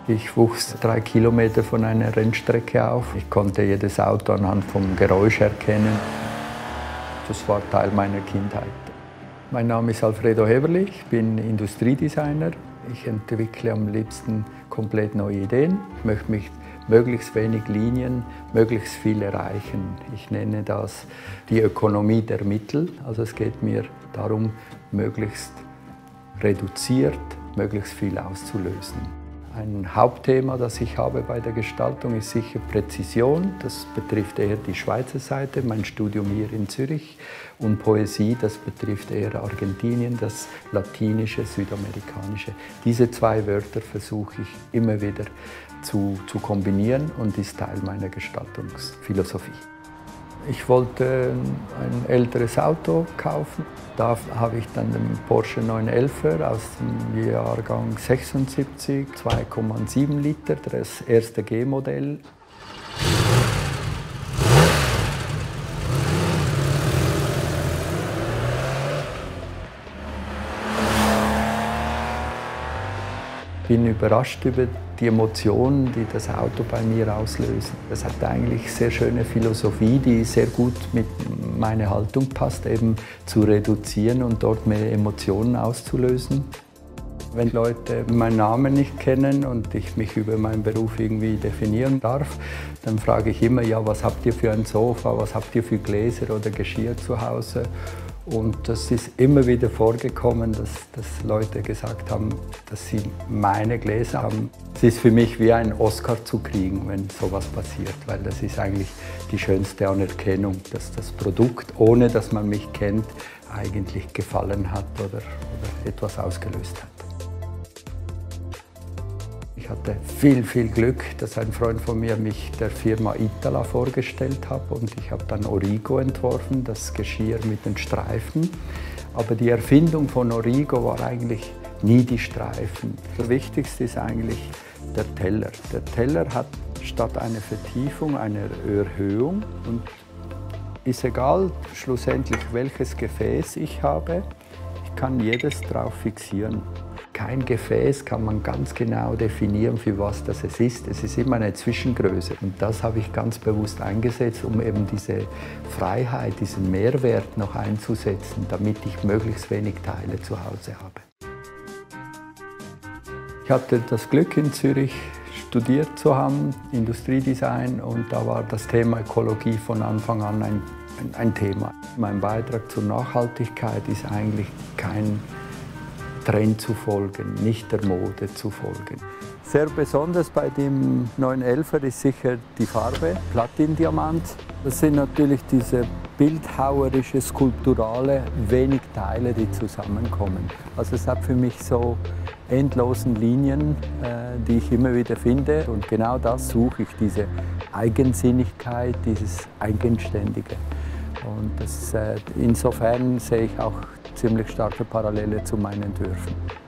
Ich wuchs 3 Kilometer von einer Rennstrecke auf. Ich konnte jedes Auto anhand vom Geräusch erkennen. Das war Teil meiner Kindheit. Mein Name ist Alfredo Heberli, ich bin Industriedesigner. Ich entwickle am liebsten komplett neue Ideen. Ich möchte mit möglichst wenig Linien möglichst viel erreichen. Ich nenne das die Ökonomie der Mittel. Also es geht mir darum, möglichst reduziert, möglichst viel auszulösen. Ein Hauptthema, das ich habe bei der Gestaltung, ist sicher Präzision. Das betrifft eher die Schweizer Seite, mein Studium hier in Zürich. Und Poesie, das betrifft eher Argentinien, das Latinische, Südamerikanische. Diese zwei Wörter versuche ich immer wieder zu kombinieren und ist Teil meiner Gestaltungsphilosophie. Ich wollte ein älteres Auto kaufen. Da habe ich dann den Porsche 911 aus dem Jahrgang 76, 2,7 Liter, das erste G-Modell. Ich bin überrascht über die Emotionen, die das Auto bei mir auslöst. Es hat eigentlich sehr schöne Philosophie, die sehr gut mit meiner Haltung passt, eben zu reduzieren und dort mehr Emotionen auszulösen. Wenn Leute meinen Namen nicht kennen und ich mich über meinen Beruf irgendwie definieren darf, dann frage ich immer, ja, was habt ihr für ein Sofa, was habt ihr für Gläser oder Geschirr zu Hause? Und das ist immer wieder vorgekommen, dass Leute gesagt haben, dass sie meine Gläser haben. Es ist für mich wie ein Oscar zu kriegen, wenn sowas passiert, weil das ist eigentlich die schönste Anerkennung, dass das Produkt, ohne dass man mich kennt, eigentlich gefallen hat oder etwas ausgelöst hat. Ich hatte viel Glück, dass ein Freund von mir mich der Firma Itala vorgestellt hat und ich habe dann Origo entworfen, das Geschirr mit den Streifen. Aber die Erfindung von Origo war eigentlich nie die Streifen. Das Wichtigste ist eigentlich der Teller. Der Teller hat statt einer Vertiefung eine Erhöhung und ist egal schlussendlich welches Gefäß ich habe, ich kann jedes drauf fixieren. Kein Gefäß kann man ganz genau definieren, für was das es ist. Es ist immer eine Zwischengröße. Und das habe ich ganz bewusst eingesetzt, um eben diese Freiheit, diesen Mehrwert noch einzusetzen, damit ich möglichst wenig Teile zu Hause habe. Ich hatte das Glück, in Zürich studiert zu haben, Industriedesign, und da war das Thema Ökologie von Anfang an ein Thema. Mein Beitrag zur Nachhaltigkeit ist eigentlich kein Trend zu folgen, nicht der Mode zu folgen. Sehr besonders bei dem 911er ist sicher die Farbe, Platindiamant. Das sind natürlich diese bildhauerische, skulpturale, wenig Teile, die zusammenkommen. Also es hat für mich so endlosen Linien, die ich immer wieder finde. Und genau das suche ich, diese Eigensinnigkeit, dieses Eigenständige. Und insofern sehe ich auch ziemlich starke Parallele zu meinen Entwürfen.